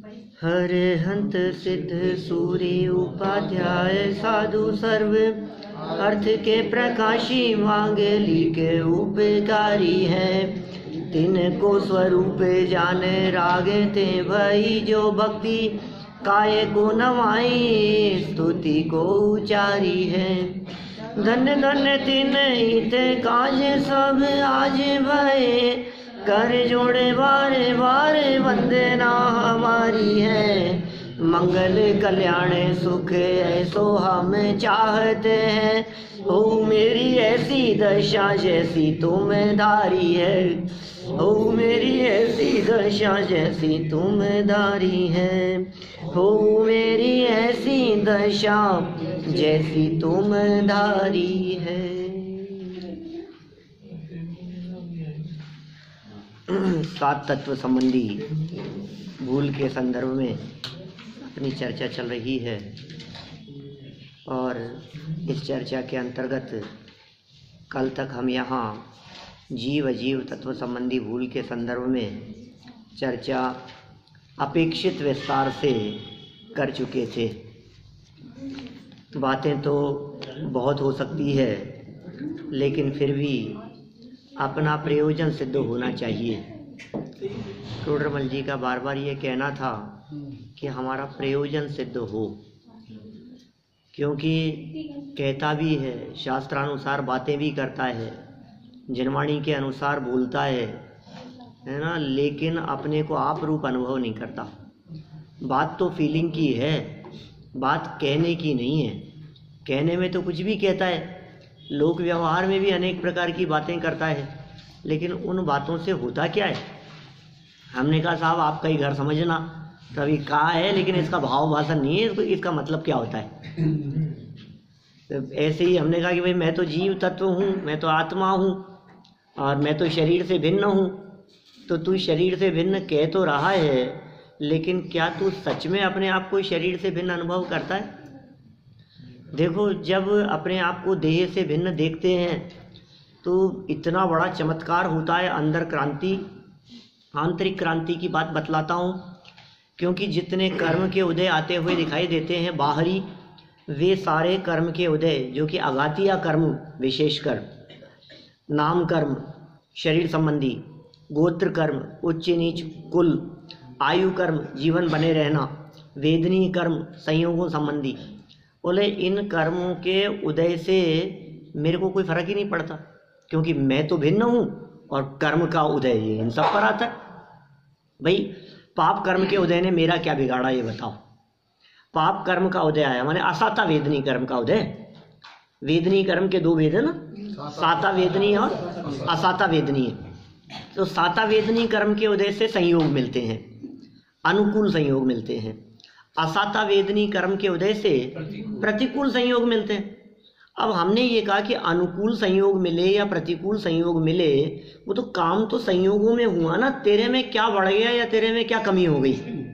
हरे हंत सिद्ध सूर्य उपाध्याय साधु सर्व अर्थ के प्रकाशी मांगली के उपकारी है। तिनको स्वरूप जाने रागे ते भई जो भक्ति काय को नवाई स्तुति को उचारी है। धन्य धन्य तिन हिते काज सब आज भये कर जोड़े बारे बारे वंदना हमारी है। मंगल कल्याण सुख ऐसो हम चाहते हैं। हो मेरी ऐसी दशा जैसी तुम धारी है। हो मेरी ऐसी दशा जैसी तुम धारी है। हो मेरी ऐसी दशा जैसी तुम धारी है। सात तत्व संबंधी भूल के संदर्भ में अपनी चर्चा चल रही है और इस चर्चा के अंतर्गत कल तक हम यहाँ जीव अजीव तत्व संबंधी भूल के संदर्भ में चर्चा अपेक्षित विस्तार से कर चुके थे। बातें तो बहुत हो सकती है लेकिन फिर भी अपना प्रयोजन सिद्ध होना चाहिए। टोडरमल जी का बार बार ये कहना था कि हमारा प्रयोजन सिद्ध हो, क्योंकि कहता भी है, शास्त्रानुसार बातें भी करता है, जनवाणी के अनुसार बोलता है ना, लेकिन अपने को आप रूप अनुभव नहीं करता। बात तो फीलिंग की है, बात कहने की नहीं है। कहने में तो कुछ भी कहता है, लोक व्यवहार में भी अनेक प्रकार की बातें करता है, लेकिन उन बातों से होता क्या है। हमने कहा साहब आपका ही घर समझना, तो अभी कहा है लेकिन इसका भाव भाषण नहीं है, इसका मतलब क्या होता है। तो ऐसे ही हमने कहा कि भाई मैं तो जीव तत्व हूँ, मैं तो आत्मा हूँ और मैं तो शरीर से भिन्न हूँ। तो तू शरीर से भिन्न कह तो रहा है, लेकिन क्या तू सच में अपने आप को शरीर से भिन्न अनुभव करता है। देखो, जब अपने आप को देह से भिन्न देखते हैं तो इतना बड़ा चमत्कार होता है। अंदर क्रांति, आंतरिक क्रांति की बात बतलाता हूँ, क्योंकि जितने कर्म के उदय आते हुए दिखाई देते हैं बाहरी, वे सारे कर्म के उदय जो कि अघातीय कर्म, विशेषकर नाम कर्म शरीर संबंधी, गोत्र कर्म उच्च नीच कुल, आयु कर्म जीवन बने रहना, वेदनीय कर्म संयोगों संबंधी, बोले इन कर्मों के उदय से मेरे को कोई फर्क ही नहीं पड़ता, क्योंकि मैं तो भिन्न हूँ और कर्म का उदय ये इन सब पर आता है। भाई पाप कर्म के उदय ने मेरा क्या बिगाड़ा ये बताओ। पाप कर्म का उदय आया माने असाता वेदनीय कर्म का उदय। वेदनीय कर्म के दो भेद है ना, साता वेदनीय और असाता वेदनीय। तो साता वेदनीय कर्म के उदय से संयोग मिलते हैं, अनुकूल संयोग मिलते हैं। असाता वेदनीय कर्म के उदय से प्रतिकूल संयोग मिलते हैं। अब हमने ये कहा कि अनुकूल संयोग मिले या प्रतिकूल संयोग मिले, वो तो काम तो संयोगों में हुआ ना। तेरे में क्या बढ़ गया या तेरे में क्या कमी हो गई।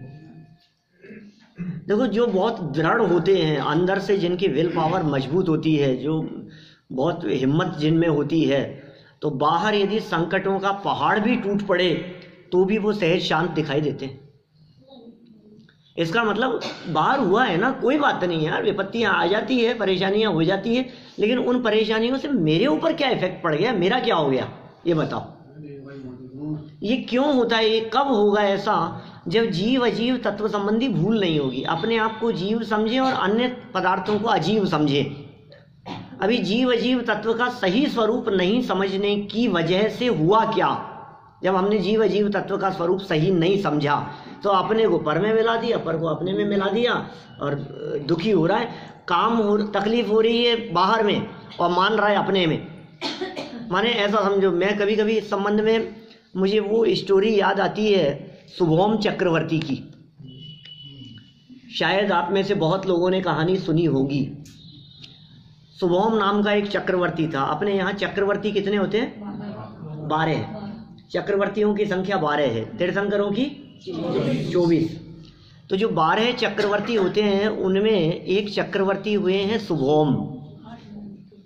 देखो, जो बहुत दृढ़ होते हैं अंदर से, जिनकी विल पावर मजबूत होती है, जो बहुत हिम्मत जिनमें होती है, तो बाहर यदि संकटों का पहाड़ भी टूट पड़े तो भी वो सहज शांत दिखाई देते हैं। इसका मतलब बाहर हुआ है ना, कोई बात नहीं यार, विपत्तियां आ जाती है, परेशानियां हो जाती है, लेकिन उन परेशानियों से मेरे ऊपर क्या इफेक्ट पड़ गया, मेरा क्या हो गया, ये बताओ। ये क्यों होता है, ये कब होगा ऐसा, जब जीव अजीव तत्व संबंधी भूल नहीं होगी। अपने आप को जीव समझे और अन्य पदार्थों को अजीव समझे। अभी जीव अजीव तत्व का सही स्वरूप नहीं समझने की वजह से हुआ क्या, जब हमने जीव अजीव तत्व का स्वरूप सही नहीं समझा तो अपने को पर में मिला दिया, पर को अपने में मिला दिया और दुखी हो रहा है। तकलीफ हो रही है बाहर में और मान रहा है अपने में। माने ऐसा समझो, मैं कभी कभी इस संबंध में मुझे वो स्टोरी याद आती है शुभोम चक्रवर्ती की। शायद आप में से बहुत लोगों ने कहानी सुनी होगी। शुभोम नाम का एक चक्रवर्ती था। अपने यहाँ चक्रवर्ती कितने होते हैं? 12। चक्रवर्तियों की संख्या 12 है, तीर्थंकरों की 24। तो जो 12 चक्रवर्ती होते हैं उनमें एक चक्रवर्ती हुए हैं शुभोम।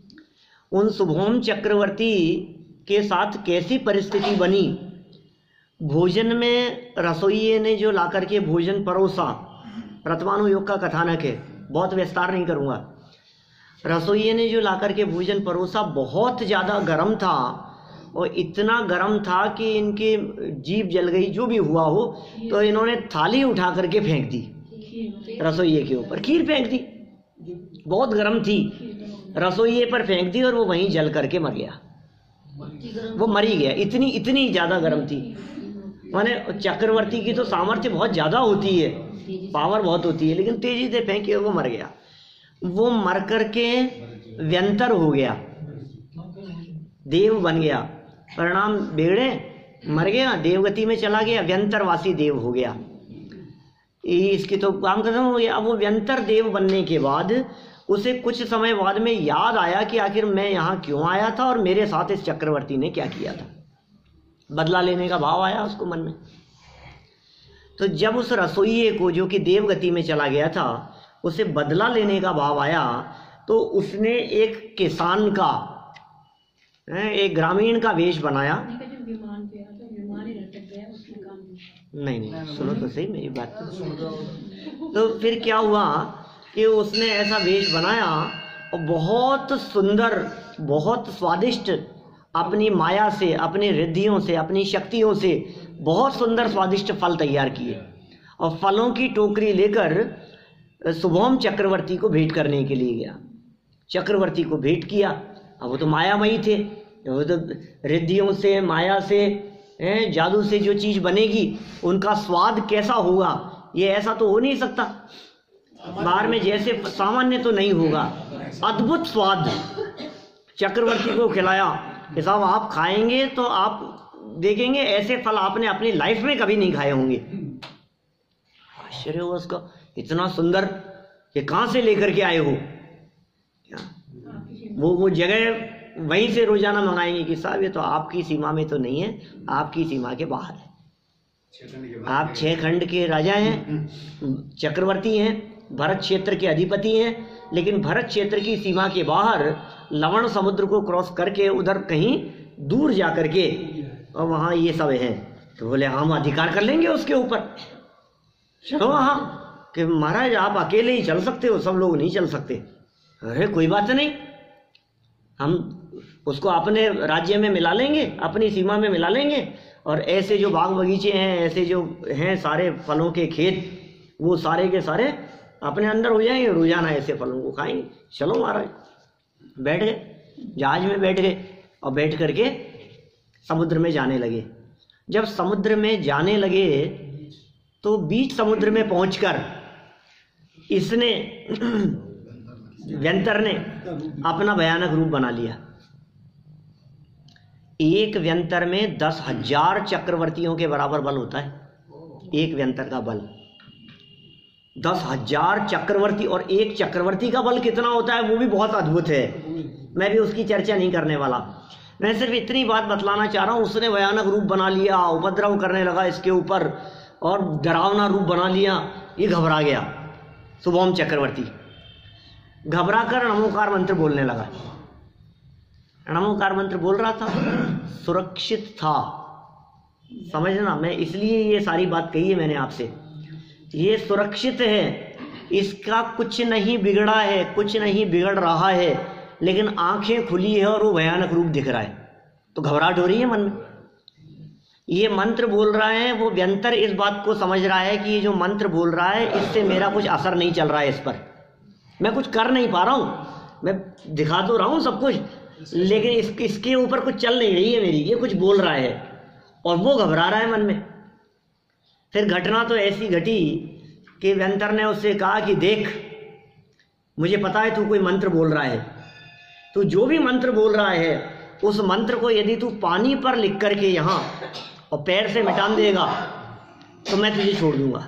उन शुभोम चक्रवर्ती के साथ कैसी परिस्थिति बनी, भोजन में रसोइये ने जो ला करके भोजन परोसा, प्रथमानुयोग का कथानक है, बहुत विस्तार नहीं करूँगा। रसोइये ने जो ला करके भोजन परोसा बहुत ज़्यादा गर्म था, और इतना गर्म था कि इनकी जीभ जल गई, जो भी हुआ हो। तो इन्होंने थाली उठा करके फेंक दी रसोइये के ऊपर, खीर फेंक दी, बहुत गर्म थी, रसोइये पर फेंक दी और वो वहीं जल करके मर गया, वो मर ही गया। इतनी ज़्यादा गर्म थी। माने चक्रवर्ती की तो सामर्थ्य बहुत ज़्यादा होती है, पावर बहुत होती है, लेकिन तेजी से फेंकी और वो मर गया। वो मर करके व्यंतर हो गया, देव बन गया, परिणाम बिगड़े, मर गया, देवगति में चला गया, व्यंतरवासी देव हो गया। इसकी तो काम खत्म हो गया। अब वो व्यंतर देव बनने के बाद उसे कुछ समय बाद में याद आया कि आखिर मैं यहाँ क्यों आया था और मेरे साथ इस चक्रवर्ती ने क्या किया था। बदला लेने का भाव आया उसको मन में। तो जब उस रसोइये को, जो कि देवगति में चला गया था, उसे बदला लेने का भाव आया, तो उसने एक किसान का, एक ग्रामीण का वेश बनाया। नहीं, सुनो तो सही मेरी बात। तो फिर क्या हुआ कि उसने ऐसा वेश बनाया और बहुत सुंदर, बहुत स्वादिष्ट, अपनी माया से, अपनी रिद्धियों से, अपनी शक्तियों से बहुत सुंदर स्वादिष्ट फल तैयार किए, और फलों की टोकरी लेकर शुभम चक्रवर्ती को भेंट करने के लिए गया। चक्रवर्ती को भेंट किया। अब वो तो मायामयी थे, वो तो रिद्धियों से, माया से, जादू से जो चीज़ बनेगी उनका स्वाद कैसा होगा, ये ऐसा तो हो नहीं सकता, बाहर में जैसे सामान्य तो नहीं होगा। अद्भुत स्वाद चक्रवर्ती को खिलाया कि साहब आप खाएंगे तो आप देखेंगे ऐसे फल आपने अपनी लाइफ में कभी नहीं खाए होंगे। आश्चर्य हुआ उसका, इतना सुंदर, ये कहाँ से लेकर के आए हो? वो जगह वहीं से रोजाना मंगाएंगे कि साहब ये तो आपकी सीमा में तो नहीं है, आपकी सीमा के बाहर है। आप 6 खंड के राजा हैं, चक्रवर्ती हैं, भरत क्षेत्र के अधिपति हैं, लेकिन भरत क्षेत्र की सीमा के बाहर लवण समुद्र को क्रॉस करके उधर कहीं दूर जा करके और वहाँ ये सब हैं। तो बोले हम अधिकार कर लेंगे उसके ऊपर, चलो वहाँ कि महाराज आप अकेले ही चल सकते हो, सब लोग नहीं चल सकते। अरे कोई बात नहीं, हम उसको अपने राज्य में मिला लेंगे, अपनी सीमा में मिला लेंगे, और ऐसे जो बाग बगीचे हैं, ऐसे जो हैं सारे फलों के खेत, वो सारे के सारे अपने अंदर हो जाएंगे, रोजाना ऐसे फलों को खाएंगे। चलो महाराज, बैठ गए, जहाज में बैठ गए और बैठ करके समुद्र में जाने लगे। जब समुद्र में जाने लगे तो बीच समुद्र में पहुंचकर इसने व्यंतर ने अपना भयानक रूप बना लिया। एक व्यंतर में 10,000 चक्रवर्तियों के बराबर बल होता है। एक व्यंतर का बल 10,000 चक्रवर्ती, और एक चक्रवर्ती का बल कितना होता है वो भी बहुत अद्भुत है। मैं भी उसकी चर्चा नहीं करने वाला, मैं सिर्फ इतनी बात बतलाना चाह रहा हूँ। उसने भयानक रूप बना लिया, उपद्रव करने लगा इसके ऊपर, और डरावना रूप बना लिया। ये घबरा गया, शुभम चक्रवर्ती घबरा कर नमोकार मंत्र बोलने लगा। नमोकार मंत्र बोल रहा था, सुरक्षित था, समझना, मैं इसलिए ये सारी बात कही है मैंने आपसे। ये सुरक्षित है, इसका कुछ नहीं बिगड़ा है, कुछ नहीं बिगड़ रहा है, लेकिन आंखें खुली है और वो भयानक रूप दिख रहा है, तो घबराहट हो रही है मन में। ये मंत्र बोल रहा है, वो व्यंतर इस बात को समझ रहा है कि ये जो मंत्र बोल रहा है इससे मेरा कुछ असर नहीं चल रहा है, इस पर मैं कुछ कर नहीं पा रहा हूँ, मैं दिखा तो रहा हूँ सब कुछ, लेकिन इसके ऊपर कुछ चल नहीं रही है मेरी, ये कुछ बोल रहा है, और वो घबरा रहा है मन में। फिर घटना तो ऐसी घटी कि व्यंतर ने उससे कहा कि देख, मुझे पता है तू कोई मंत्र बोल रहा है, तू जो भी मंत्र बोल रहा है उस मंत्र को यदि तू पानी पर लिख करके यहाँ और पैर से मिटा देगा तो मैं तुझे छोड़ दूंगा,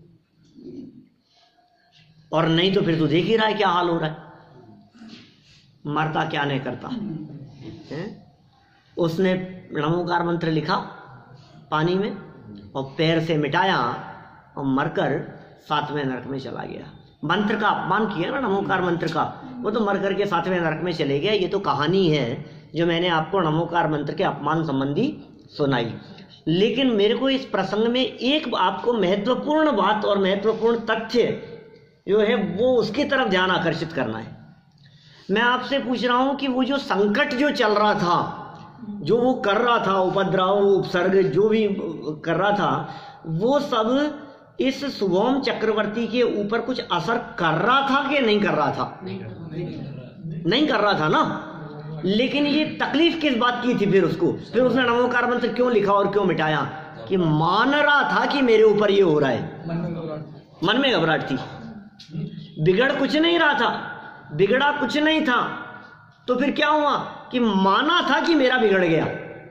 और नहीं तो फिर तू देख ही रहा है क्या हाल हो रहा है, मरता क्या नहीं करता है। उसने नमोकार मंत्र लिखा पानी में और पैर से मिटाया और मरकर 7वें नरक में चला गया। मंत्र का अपमान किया ना नमोकार मंत्र का, वो तो मर करके 7वें नरक में चले गया। ये तो कहानी है जो मैंने आपको नमोकार मंत्र के अपमान संबंधी सुनाई। लेकिन मेरे को इस प्रसंग में एक आपको महत्वपूर्ण बात और महत्वपूर्ण तथ्य जो है वो उसकी तरफ ध्यान आकर्षित करना है। मैं आपसे पूछ रहा हूं कि वो जो संकट जो चल रहा था, जो वो कर रहा था, उपद्रव उपसर्ग जो भी कर रहा था, वो सब इस शुभम चक्रवर्ती के ऊपर कुछ असर कर रहा था कि नहीं कर रहा था? नहीं कर रहा था ना। लेकिन ये तकलीफ किस बात की थी? फिर उसने नमोकार मंत्र क्यों लिखा और क्यों मिटाया? कि मान रहा था कि मेरे ऊपर ये हो रहा है, मन में घबराहट थी। बिगड़ कुछ नहीं रहा था, बिगड़ा कुछ नहीं था, तो फिर क्या हुआ कि माना था कि मेरा बिगड़ गया।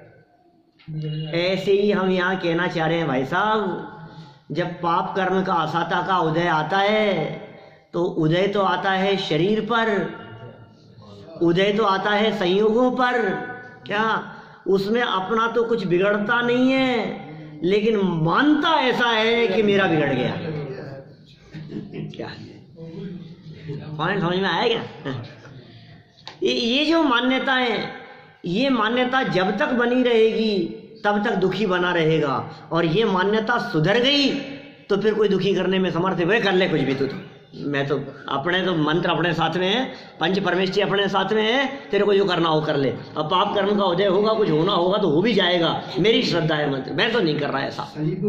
ऐसे ही हम यहाँ कहना चाह रहे हैं भाई साहब, जब पाप कर्म का असाता का उदय आता है तो उदय तो आता है शरीर पर, उदय तो आता है संयोगों पर, क्या उसमें अपना तो कुछ बिगड़ता नहीं है, लेकिन मानता ऐसा है कि मेरा बिगड़ गया। क्या पॉइंट समझ में आया क्या? ये जो मान्यता है, ये मान्यता जब तक बनी रहेगी तब तक दुखी बना रहेगा, और ये मान्यता सुधर गई तो फिर कोई दुखी करने में समर्थ है, वे कर ले कुछ भी। तो मैं तो अपने तो मंत्र अपने साथ में है, पंच परमेष्ठी अपने साथ में है, तेरे को जो करना हो कर ले। अब पाप कर्म का उदय होगा, कुछ होना होगा तो हो भी जाएगा, मेरी श्रद्धा है मंत्र, मैं तो नहीं कर रहा ऐसा।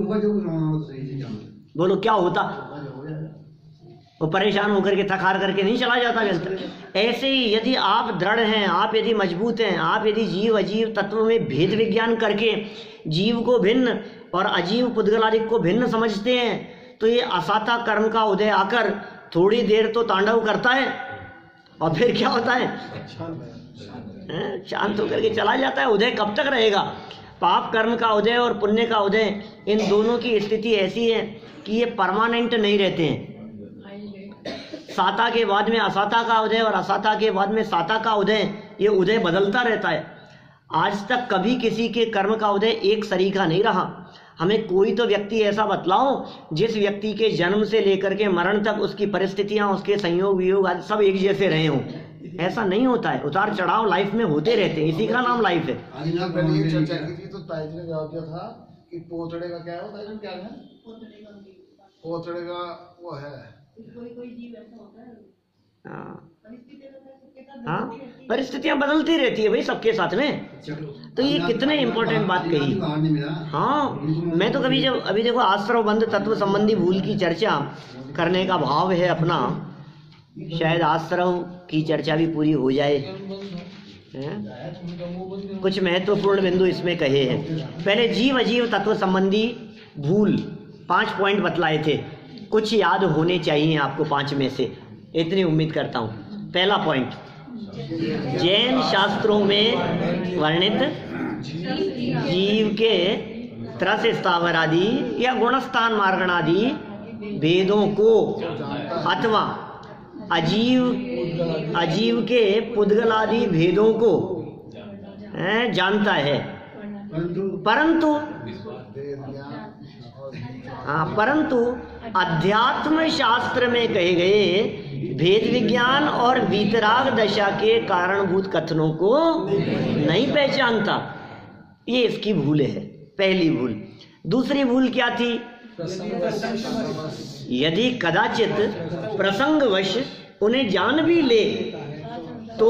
बोलो क्या होता? वो परेशान होकर के थक हार करके नहीं चला जाता व्यक्ति। ऐसे ही यदि आप दृढ़ हैं, आप यदि मजबूत हैं, आप यदि जीव अजीव तत्व में भेद विज्ञान करके जीव को भिन्न और अजीव पुद्गलादि को भिन्न समझते हैं, तो ये असाता कर्म का उदय आकर थोड़ी देर तो तांडव करता है और फिर क्या होता है? शांत होकर के चला जाता है। उदय कब तक रहेगा? पाप कर्म का उदय और पुण्य का उदय, इन दोनों की स्थिति ऐसी है कि ये परमानेंट नहीं रहते हैं। साता के बाद में असाता का उदय और असाता के बाद में साता का उदय, ये उदय बदलता रहता है। आज तक कभी किसी के कर्म का उदय एक सरीखा नहीं रहा। हमें कोई तो व्यक्ति ऐसा बतलाओ जिस व्यक्ति के जन्म से लेकर के मरण तक उसकी परिस्थितियां, उसके संयोग वियोग आदि सब एक जैसे रहे हों। ऐसा नहीं होता है, उतार चढ़ाव लाइफ में होते रहते हैं, इसी का नाम लाइफ है। चर्चा की थी तो ताज ने जवाब दिया था कि पोतड़े का क्या है, क्या है पोतड़े का वो है कोई जीव ऐसा होता है। हाँ, परिस्थितियां बदलती रहती है भाई सबके साथ में। तो ये कितने इम्पोर्टेंट बात कही। हाँ, मैं तो कभी जब अभी देखो आश्रव बंध तत्व संबंधी भूल की चर्चा करने का भाव है अपना, शायद आश्रव की चर्चा भी पूरी हो जाए। कुछ महत्वपूर्ण बिंदु इसमें कहे हैं। पहले जीव अजीव तत्व संबंधी भूल 5 पॉइंट बतलाए थे, कुछ याद होने चाहिए आपको 5 में से, इतनी उम्मीद करता हूँ। पहला पॉइंट, जैन शास्त्रों में वर्णित जीव के त्रस स्थावर आदि या गुणस्थान मार्गण आदि भेदों को अथवा अजीव के पुद्गलादि भेदों को जानता है, परंतु अध्यात्म शास्त्र में कहे गए भेद विज्ञान और वीतराग दशा के कारणभूत कथनों को नहीं पहचानता। ये इसकी भूल है, पहली भूल। दूसरी भूल क्या थी? यदि कदाचित प्रसंगवश उन्हें जान भी ले तो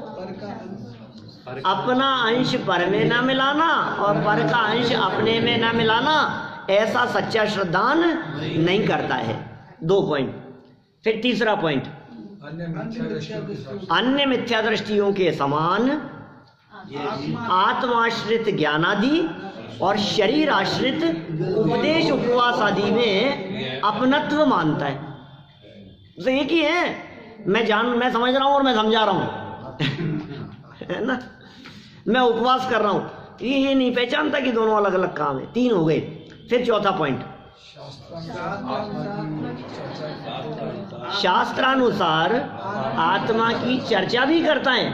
अपना अंश पर में न मिलाना और पर का अंश अपने में न मिलाना, ऐसा सच्चा श्रद्धान नहीं करता है। 2 पॉइंट। फिर तीसरा पॉइंट, अन्य मिथ्या दृष्टियों के समान आत्माश्रित ज्ञानादि और शरीर आश्रित उपदेश उपवास आदि में अपनत्व मानता है। तो एक ही है, मैं समझ रहा हूं और मैं समझा रहा हूं है ना, मैं उपवास कर रहा हूं, ये नहीं पहचानता कि दोनों अलग अलग काम है। 3 हो गए। फिर चौथा पॉइंट, शास्त्रानुसार आत्मा की चर्चा भी करता है,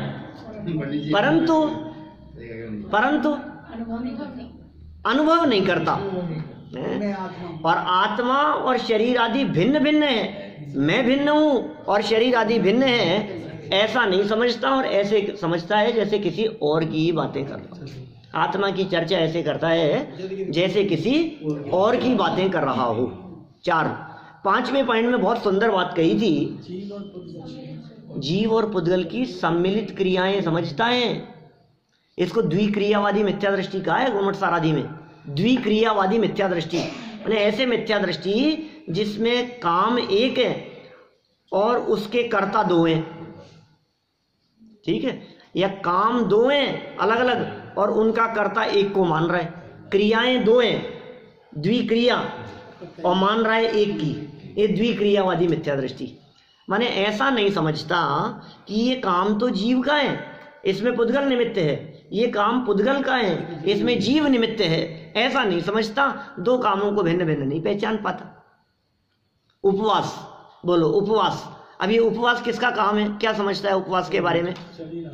परंतु अनुभव नहीं करता। और आत्मा और शरीर आदि भिन्न भिन्न है, मैं भिन्न हूं और शरीर आदि भिन्न है, ऐसा नहीं समझता और ऐसे समझता है जैसे किसी और की ही बातें करता। आत्मा की चर्चा ऐसे करता है जैसे किसी और की बातें कर रहा हो। 5वें पॉइंट में बहुत सुंदर बात कही थी, जीव और पुद्गल की सम्मिलित क्रियाएं समझता है। इसको द्विक्रियावादी मिथ्या दृष्टि कहा है गुणवट साराधि में। द्विक्रियावादी मिथ्या दृष्टि माने ऐसे मिथ्या दृष्टि जिसमें काम एक है और उसके कर्ता दो हैं, ठीक है, या काम दो हैं अलग अलग और उनका कर्ता एक को मान रहा है, क्रियाएं दो हैं द्विक्रिया और मान रहा है एक की, ये द्विक्रियावादी मिथ्या दृष्टि। माने ऐसा नहीं समझता कि ये काम तो जीव का है, इसमें पुद्गल निमित्त है, ये काम पुद्गल का है, इसमें जीव निमित्त है, ऐसा नहीं समझता। दो कामों को भिन्न भिन्न नहीं पहचान पाता। उपवास बोलो, उपवास, अब ये उपवास किसका काम है, क्या समझता है उपवास के बारे में?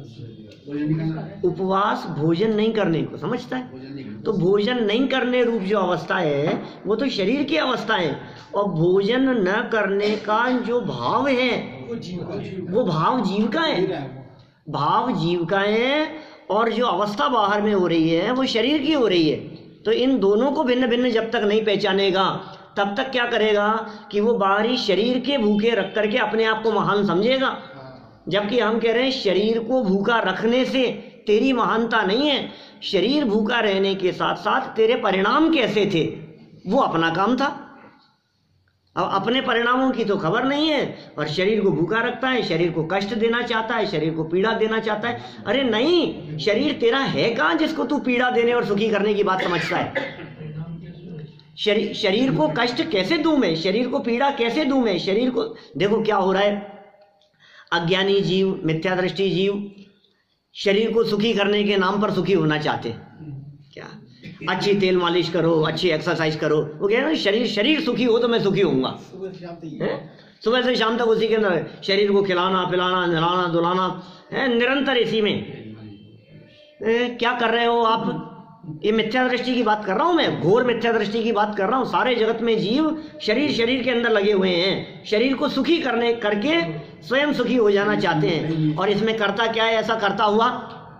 उपवास भोजन नहीं करने को समझता है। तो भोजन नहीं करने रूप जो अवस्था है वो तो शरीर की अवस्था है, और भोजन न करने का जो भाव है वो भाव जीव का है, भाव जीव का है, और जो अवस्था बाहर में हो रही है वो शरीर की हो रही है। तो इन दोनों को भिन्न भिन्न जब तक नहीं पहचानेगा तब तक क्या करेगा कि वो बाहरी शरीर के भूखे रख करके अपने आप को महान समझेगा, जबकि हम कह रहे हैं शरीर को भूखा रखने से तेरी महानता नहीं है, शरीर भूखा रहने के साथ साथ तेरे परिणाम कैसे थे वो अपना काम था। अब अपने परिणामों की तो खबर नहीं है और शरीर को भूखा रखता है, शरीर को कष्ट देना चाहता है, शरीर को पीड़ा देना चाहता है। अरे नहीं, शरीर तेरा है कहाँ जिसको तू पीड़ा देने और सुखी करने की बात समझता है? शरीर को कष्ट कैसे दूं मैं, शरीर को पीड़ा कैसे दूं मैं, शरीर को देखो क्या हो रहा है। अज्ञानी जीव, मिथ्या दृष्टि जीव शरीर को सुखी करने के नाम पर सुखी होना चाहते। क्या अच्छी तेल मालिश करो, अच्छी एक्सरसाइज करो, वो कह रहे हैं शरीर सुखी हो तो मैं सुखी होऊंगा। सुबह से शाम तक उसी के अंदर शरीर को खिलाना पिलाना नहलाना धुलाना है, निरंतर इसी में। क्या कर रहे हो आप? ये मिथ्या दृष्टि की बात कर रहा हूं मैं, घोर मिथ्या दृष्टि की बात कर रहा हूं। सारे जगत में जीव शरीर के अंदर लगे हुए हैं, शरीर को सुखी करने करके स्वयं सुखी हो जाना चाहते हैं। और इसमें करता क्या है? ऐसा करता हुआ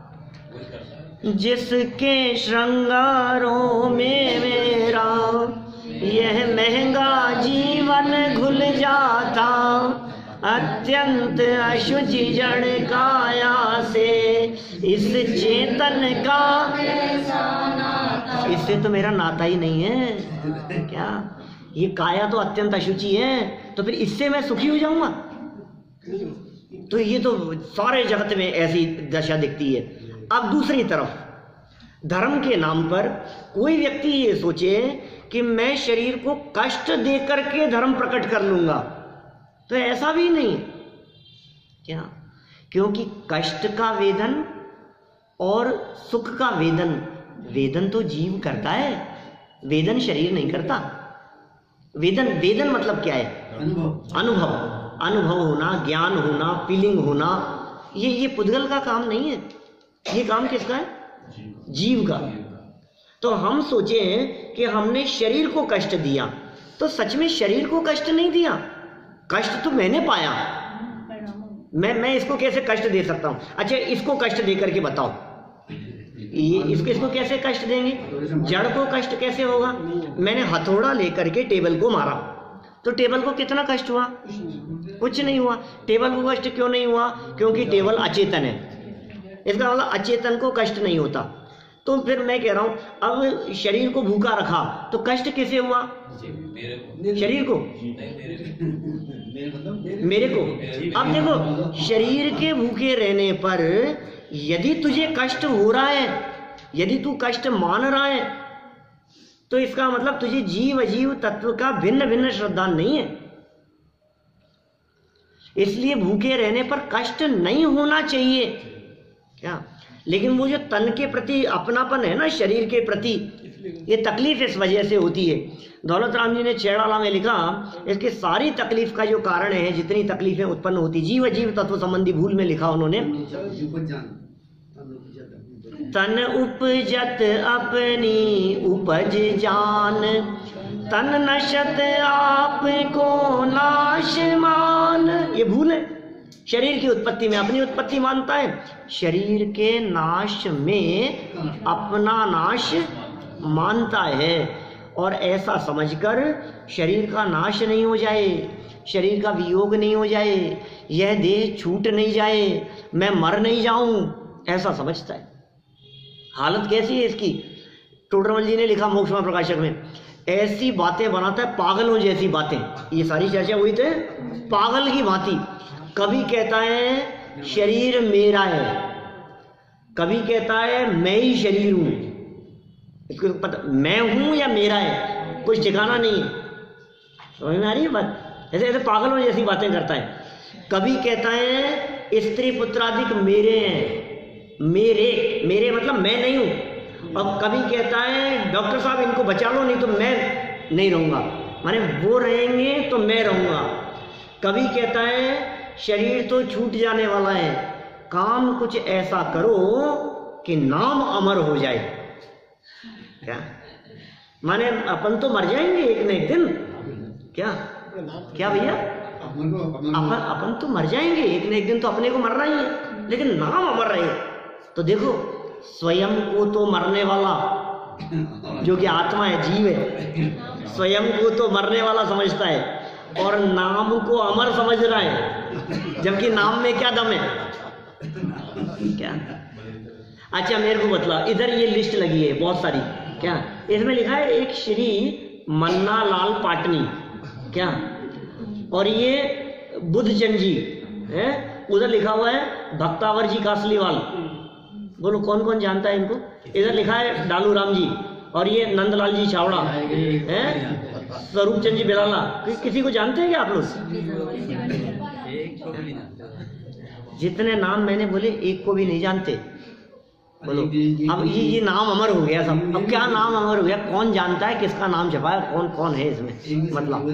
जिसके श्रृंगारों में मेरा यह महंगा जीवन घुल जाता, अत्यंत अशुचि जड़ काया से इस चेतन का इससे तो मेरा नाता ही नहीं है। क्या ये काया तो अत्यंत अशुचि है, तो फिर इससे मैं सुखी हो जाऊंगा? तो ये तो सारे जगत में ऐसी दशा दिखती है। अब दूसरी तरफ धर्म के नाम पर कोई व्यक्ति ये सोचे कि मैं शरीर को कष्ट दे करके धर्म प्रकट कर लूंगा, तो ऐसा भी नहीं। क्या? क्योंकि कष्ट का वेदन और सुख का वेदन, वेदन तो जीव करता है, वेदन शरीर नहीं करता। वेदन मतलब क्या है? अनुभव होना, ज्ञान होना, फीलिंग होना, ये पुद्गल का काम नहीं है। ये काम किसका है? जीव का। तो हम सोचें कि हमने शरीर को कष्ट दिया, तो सच में शरीर को कष्ट नहीं दिया, कष्ट तो मैंने पाया। मैं इसको कैसे कष्ट दे सकता हूं? अच्छा, इसको कष्ट दे करके बताओ, इसको कैसे कष्ट देंगे? जड़ को कष्ट कैसे होगा? मैंने हथौड़ा लेकर के टेबल को मारा, तो टेबल को कितना कष्ट हुआ? कुछ नहीं हुआ। टेबल को कष्ट क्यों नहीं हुआ? क्योंकि टेबल अचेतन है। इसका मतलब अचेतन को कष्ट नहीं होता। तो फिर मैं कह रहा हूं, अब शरीर को भूखा रखा तो कष्ट कैसे हुआ? शरीर को, मेरे को। अब देखो, शरीर के भूखे रहने पर यदि तुझे कष्ट हो रहा है, यदि तू कष्ट मान रहा है, तो इसका मतलब तुझे जीव अजीव तत्व का भिन्न भिन्न श्रद्धा नहीं है। इसलिए भूखे रहने पर कष्ट नहीं होना चाहिए। क्या? लेकिन वो जो तन के प्रति अपनापन है ना, शरीर के प्रति, ये तकलीफ इस वजह से होती है। दौलत राम जी ने छेड़ाला में लिखा, इसकी सारी तकलीफ का जो कारण है, जितनी तकलीफें उत्पन्न होती, जीव अजीव तत्व संबंधी भूल में लिखा उन्होंने, तन उपजत अपनी उपज जान, तन नशत आप को नाश मान। ये भूल है। शरीर की उत्पत्ति में अपनी उत्पत्ति मानता है, शरीर के नाश में अपना नाश मानता है। और ऐसा समझकर शरीर का नाश नहीं हो जाए, शरीर का वियोग नहीं हो जाए, यह देह छूट नहीं जाए, मैं मर नहीं जाऊं, ऐसा समझता है। हालत कैसी है इसकी? टोडरमल जी ने लिखा मोक्षमा प्रकाशक में, ऐसी बातें बनाता है पागलों जैसी बातें। ये सारी चर्चा हुई थे पागल की भांति। कभी कहता है शरीर मेरा है, कभी कहता है मैं ही शरीर हूं। इसको पता मैं हूं या मेरा है, कुछ ठिकाना नहीं है। समझ में आ रही है बात? ऐसे ऐसे पागलों जैसी बातें करता है। कभी कहता है स्त्री पुत्रादिक मेरे हैं, मेरे मेरे मतलब मैं नहीं हूं। और कभी कहता है डॉक्टर साहब इनको बचा लो, नहीं तो मैं नहीं रहूंगा, माने वो रहेंगे तो मैं रहूंगा। कभी कहता है शरीर तो छूट जाने वाला है, काम कुछ ऐसा करो कि नाम अमर हो जाए। क्या माने अपन तो मर जाएंगे एक न एक दिन। क्या क्या भैया, अपन तो मर जाएंगे एक न एक दिन, तो अपने को मरना ही है, लेकिन नाम अमर रहे। तो देखो स्वयं को तो मरने वाला, जो कि आत्मा है, जीव है, स्वयं को तो मरने वाला समझता है और नाम को अमर समझ रहा है, जबकि नाम में क्या दम है? क्या? अच्छा मेरे को बतला, इधर ये लिस्ट लगी है बहुत सारी। क्या इसमें लिखा है? एक श्री मन्ना लाल पाटनी, क्या, और ये बुद्धचंद जी है। उधर लिखा हुआ है भक्तावर जी कासलीवाल। बोलो कौन कौन जानता है इनको? इधर लिखा है डालू राम जी, और ये नंदलाल जी छावड़ा है, स्वरूप चंद जी बिराला। किसी को जानते हैं क्या आप लोग? जितने नाम मैंने बोले एक को भी नहीं जानते। बोलो अब ये नाम अमर हो गया सब। अब क्या नाम अमर हो गया? कौन जानता है किसका नाम छपा है, कौन कौन है इसमें? मतलब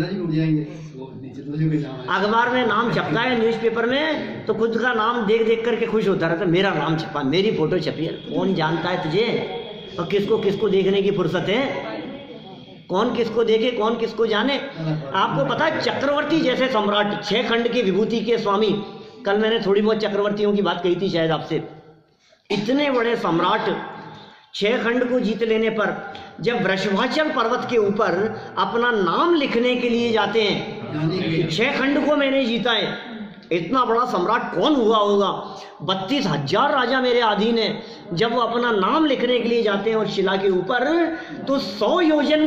अखबार में नाम छपता है, न्यूज़पेपर में, तो खुद का नाम देख देख करके खुश होता रहता है, मेरा नाम छपा, मेरी फोटो छपी है। कौन जानता है तुझे? और किसको किसको देखने की फुर्सत है? कौन किसको देखे, कौन किसको जाने? आपको पता है चक्रवर्ती जैसे सम्राट, 6 खंड की विभूति के स्वामी, कल मैंने थोड़ी बहुत चक्रवर्तियों की बात कही थी शायद आपसे। इतने बड़े सम्राट 6 खंड को जीत लेने पर जब वृषभाचल पर्वत के ऊपर अपना नाम लिखने के लिए जाते हैं, 6 खंड को मैंने जीता है, इतना बड़ा सम्राट कौन हुआ होगा? 32,000 राजा मेरे अधीन है। जब वो अपना नाम लिखने के लिए जाते हैं और शिला के ऊपर, तो 100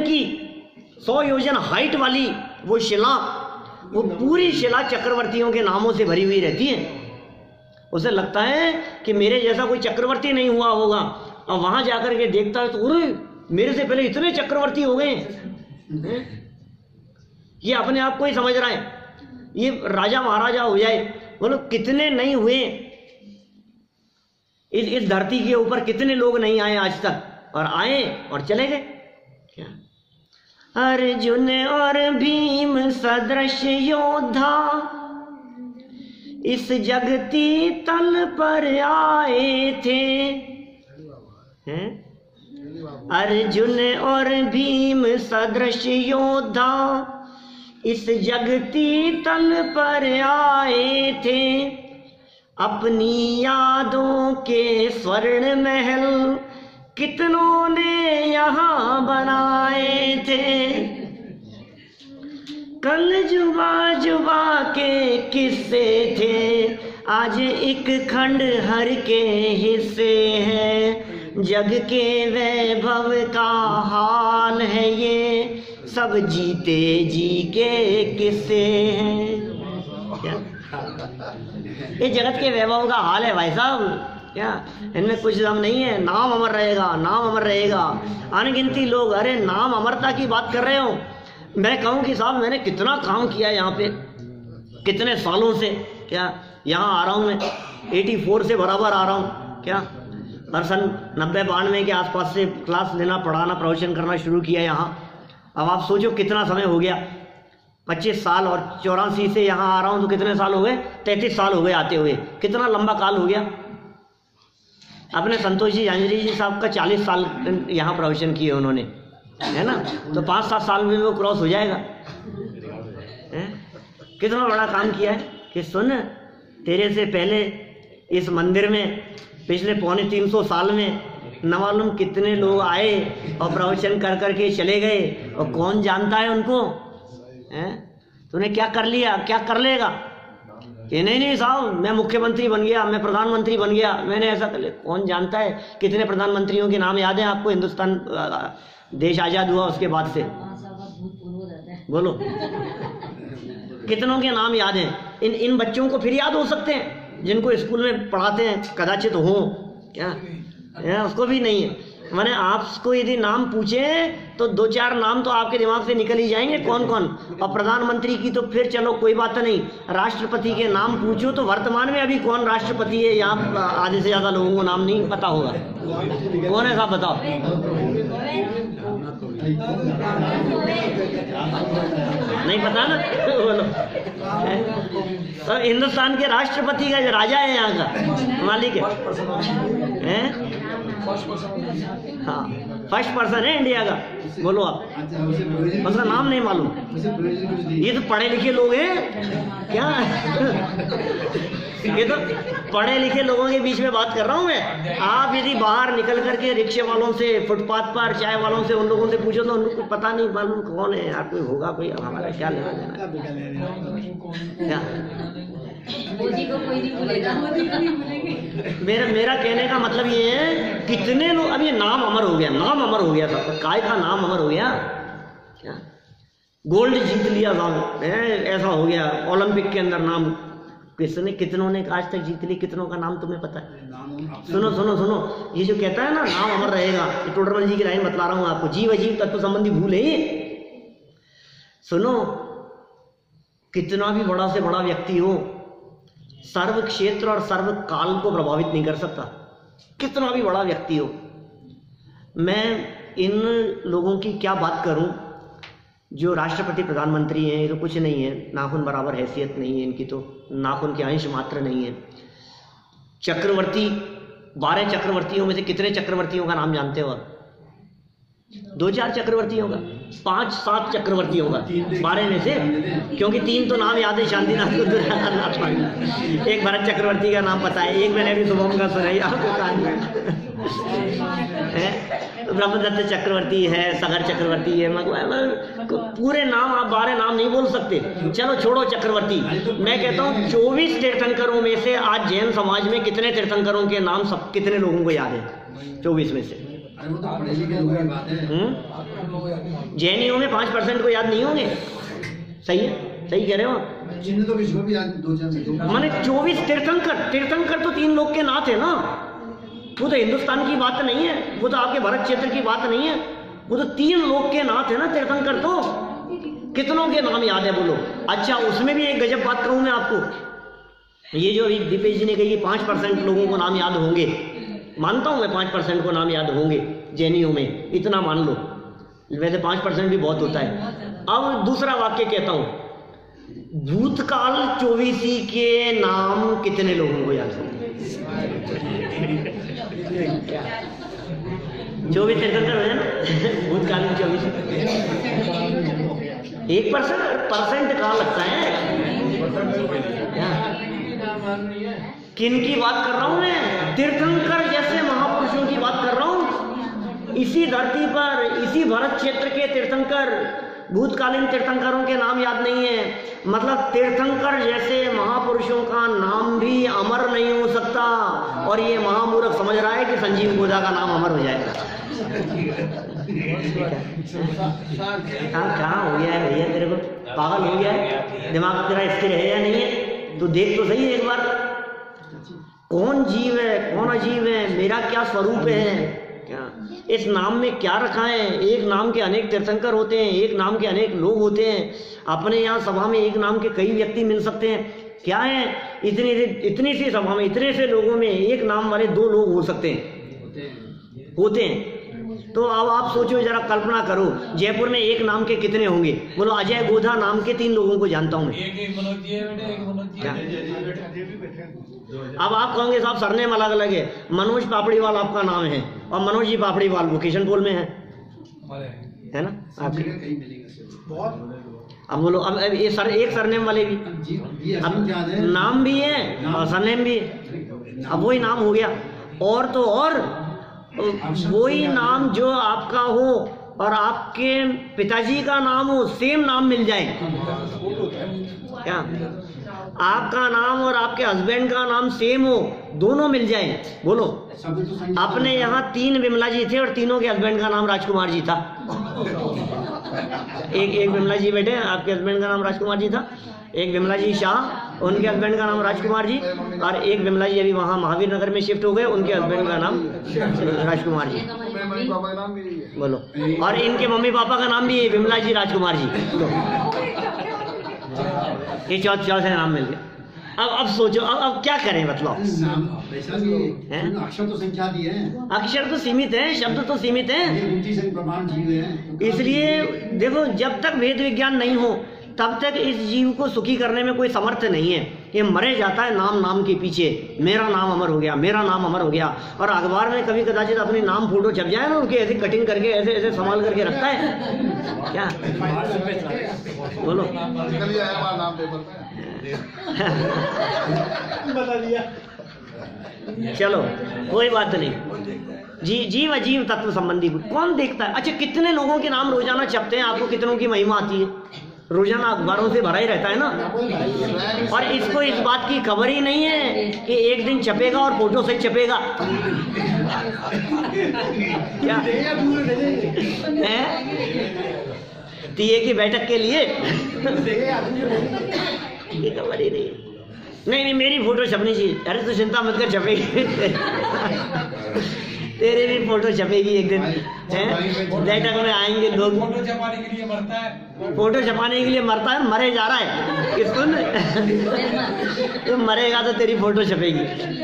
योजन हाइट वाली वो शिला, वो पूरी शिला चक्रवर्तियों के नामों से भरी हुई रहती है। उसे लगता है कि मेरे जैसा कोई चक्रवर्ती नहीं हुआ होगा, और वहां जाकर के देखता है तो अरे मेरे से पहले इतने चक्रवर्ती हो गए। ये अपने आप को ही समझ रहा है ये राजा महाराजा हो जाए। बोलो कितने नहीं हुए इस धरती के ऊपर, कितने लोग नहीं आए आज तक, और आए और चले गए। क्या अर्जुन और भीम सदृश योद्धा इस जगती तल पर आए थे। हैं? अर्जुन और भीम सदृश योद्धा इस जगती तल पर आए थे। अपनी यादों के स्वर्ण महल कितनों ने यहाँ बनाए थे। कल जुबा जुबा के किस्से थे, आज एक खंड हर के हिस्से हैं। जग के वैभव का हाल है ये, सब जीते जी के किस्से हैं। क्या ये जगत के वैभव का हाल है भाई साहब? क्या इनमें कुछ दम नहीं है? नाम अमर रहेगा, नाम अमर रहेगा। अनगिनती लोग अरे नाम अमरता की बात कर रहे हो। मैं कहूँ कि साहब मैंने कितना काम किया यहाँ पे, कितने सालों से। क्या यहाँ आ रहा हूँ मैं 84 से बराबर आ रहा हूँ। क्या हर सन 90-92 के आसपास से क्लास लेना, पढ़ाना, प्रवचन करना शुरू किया यहाँ। अब आप सोचो कितना समय हो गया, 25 साल, और 84 से यहाँ आ रहा हूँ तो कितने साल हो गए? 33 साल हो गए आते हुए। कितना लंबा काल हो गया। अपने संतोष जी झांझरी जी साहब का 40 साल यहाँ प्रवचन किए उन्होंने, है ना? तो 5-7 साल में वो क्रॉस हो जाएगा। कितना बड़ा काम किया है कि सुन तेरे से पहले इस मंदिर में पिछले 350 साल में न मालूम कितने लोग आए और प्रवचन कर करके चले गए, और कौन जानता है उनको? हैं? तूने क्या कर लिया, क्या कर लेगा? कि नहीं साहब मैं मुख्यमंत्री बन गया, मैं प्रधानमंत्री बन गया, मैंने ऐसा कर लिया। कौन जानता है? कितने प्रधानमंत्रियों के नाम याद हैं आपको? हिंदुस्तान देश आज़ाद हुआ उसके बाद से, बोलो कितनों के नाम याद हैं? इन बच्चों को फिर याद हो सकते हैं जिनको स्कूल में पढ़ाते हैं? कदाचित हो क्या? उसको भी नहीं है। मैंने आपको यदि नाम पूछे तो 2-4 नाम तो आपके दिमाग से निकल ही जाएंगे कौन कौन। और प्रधानमंत्री की तो फिर चलो कोई बात नहीं, राष्ट्रपति के नाम पूछो तो वर्तमान में अभी कौन राष्ट्रपति है यहाँ आधे से ज़्यादा लोगों को नाम नहीं पता होगा। कौन है साहब बताओ? नहीं पता ना? बोलो। तो हिंदुस्तान के राष्ट्रपति का जो राजा है यहाँ का मालिक है, हाँ फर्स्ट पर्सन है इंडिया का। बोलो आप, उसका नाम नहीं मालूम? ये तो पढ़े लिखे लोग हैं क्या? ये तो पढ़े लिखे लोगों के बीच में बात कर रहा हूँ मैं। आप यदि बाहर निकल करके रिक्शे वालों से, फुटपाथ पर चाय वालों से, उन लोगों से पूछो तो उनको पता नहीं मालूम कौन है यार। कोई होगा कोई, हमारा क्या लेना देना क्या? मोदी को कोई नहीं भूलेगा, मोदी को नहीं भूलेंगे। मेरा कहने का मतलब ये है, कितने लोग, अब ये नाम अमर हो गया, नाम अमर हो गया था, काय का नाम अमर हो गया क्या? गोल्ड जीत लिया साहब, ऐसा हो गया। ओलंपिक के अंदर नाम कितनों ने आज तक जीत ली? कितनों का नाम तुम्हें पता है? सुनो सुनो सुनो, ये जो कहता है ना नाम अमर रहेगा, ये टोडरमल जी की लाइन बतला रहा हूँ आपको। जीव अजीव तत्व संबंधी भूल है ये। सुनो, कितना भी बड़ा से बड़ा व्यक्ति हो, सर्व क्षेत्र और सर्व काल को प्रभावित नहीं कर सकता, कितना भी बड़ा व्यक्ति हो। मैं इन लोगों की क्या बात करूं जो राष्ट्रपति प्रधानमंत्री हैं, ये तो कुछ नहीं है, नाखून बराबर हैसियत नहीं है इनकी, तो नाखून के अंश मात्र नहीं है। चक्रवर्ती, 12 चक्रवर्तियों में से कितने चक्रवर्तियों का नाम जानते हो आप? 2-4 चक्रवर्तियों का, 5-7 चक्रवर्तियों का 12 में से, क्योंकि 3 तो नाम याद है, शांतिनाथ, दुर्योधन। एक भरत चक्रवर्ती का नाम पता है, एक मैंने अभी सुबह का सुनाई आपको कहानी। ब्रह्मदत्त चक्रवर्ती है, सगर चक्रवर्ती है, पूरे नाम आप 12 नाम नहीं बोल सकते। चलो छोड़ो चक्रवर्ती, मैं कहता हूँ 24 तीर्थंकरों में से आज जैन समाज में कितने तीर्थंकरों के नाम सब कितने लोगों को याद है? 24 में से। जैनियों में 5% को याद नहीं होंगे। सही है, सही कह रहे हो आप। माने 24 तीर्थंकर तो 3 लोग के नाथ है ना। वो तो हिंदुस्तान की बात नहीं है, वो तो आपके भारत क्षेत्र की बात नहीं है, वो तो 3 लोग के नाथ है ना तीर्थंकर। तो कितनों के नाम याद है बोलो? अच्छा, उसमें भी एक गजब बात कहूं मैं आपको। ये जो दीपेश जी ने कही 5% लोगों को नाम याद होंगे, मानता हूं मैं 5% को नाम याद होंगे जैनियों में, इतना मान लो। वैसे 5% भी बहुत होता है। अब दूसरा वाक्य कहता हूं, भूतकाल 24 के नाम कितने लोगों को याद होंगे? 24 तीर्थंकर हो जाए ना, भूतकाल में 24। 1% कहाँ लगता है? किन की बात कर रहा हूं मैं? तीर्थंकर जैसे महापुरुषों की बात कर रहा हूं। इसी धरती पर, इसी भारत क्षेत्र के तीर्थंकर, भूतकालीन तीर्थंकरों के नाम याद नहीं है। मतलब तीर्थंकर जैसे महापुरुषों का नाम भी अमर नहीं हो सकता, और ये महामूर्ख समझ रहा है कि संजीव गोदा का नाम अमर हो जाएगा। कहाँ हो गया है भैया? तेरे को पागल हो गया है? दिमाग तेरा स्थिर है या नहीं है? तो देख तो सही एक बार, कौन जीव है, कौन अजीब है, मेरा क्या स्वरूप है, क्या इस नाम में क्या रखा है? एक नाम के अनेक तीर्थंकर होते हैं, एक नाम के अनेक लोग होते हैं। अपने यहाँ सभा में एक नाम के कई व्यक्ति मिल सकते हैं, क्या है? इतनी सी सभा में, इतने से लोगों में एक नाम वाले 2 लोग हो सकते हैं, होते हैं। तो अब आप सोचो जरा, कल्पना करो, जयपुर में एक नाम के कितने होंगे? बोलो, अजय गोधा नाम के 3 लोगों को जानता हूं मैं। अब आप कहोगे साहब सरनेम अलग अलग है। मनोज पापड़ीवाल आपका नाम है, और मनोज जी पापड़ीवाल वो किशनपुर में है ना? आपके अब बोलो, अब ये एक सरनेम वाले भी, अब नाम भी है और सरनेम भी है, अब वही नाम हो गया। और तो और वही नाम जो आपका हो और आपके पिताजी का नाम हो, सेम नाम मिल जाए क्या? आपका नाम और आपके हस्बैंड का नाम सेम हो, दोनों मिल जाए, बोलो। अपने यहाँ 3 विमला जी थे और तीनों के हस्बैंड का नाम राजकुमार जी था। एक विमला जी बैठे, आपके हस्बैंड का नाम राजकुमार जी था, एक विमला जी शाह, उनके हस्बैंड का नाम राजकुमार जी, और एक विमला जी अभी वहाँ महावीर नगर में शिफ्ट हो गए, उनके हस्बैंड का नाम राजकुमार जी, बोलो। और इनके मम्मी पापा का नाम भी विमला जी राजकुमार जी, ये चौथे नाम मिल गए। अब सोचो, अब क्या करें, मतलब अक्षर तो संख्या दी है, अक्षर तो सीमित है, शब्द तो सीमित है, इसलिए देखो जब तक वेद विज्ञान नहीं हो तब तक इस जीव को सुखी करने में कोई समर्थ नहीं है। ये मरे जाता है नाम के पीछे, मेरा नाम अमर हो गया, मेरा नाम अमर हो गया। और अखबार में कभी कदाचित अपनी नाम फोटो छप जाए ना, उनके ऐसे कटिंग करके ऐसे ऐसे संभाल करके रखता है क्या, बोलो। चलो कोई बात नहीं, जीव अजीव तत्व संबंधी कौन देखता है? अच्छा, कितने लोगों के नाम रोजाना छपते हैं, आपको कितनों की महिमा आती है? रोजाना अखबारों से भरा ही रहता है ना। और इसको इस बात की खबर ही नहीं है कि एक दिन छपेगा और फोटो से छपेगा क्या है? तीये की बैठक के लिए खबर ही नहीं, मेरी फोटो छपनी चाहिए। अरे तू चिंता मत कर, छपेगी तेरे भी फोटो छपेगी एक दिन, बैठक में आएंगे लोग। फोटो छपाने के लिए मरता है, फोटो छपाने के लिए मरता है, मरे जा रहा है किसको तो मरेगा तो तेरी फोटो छपेगी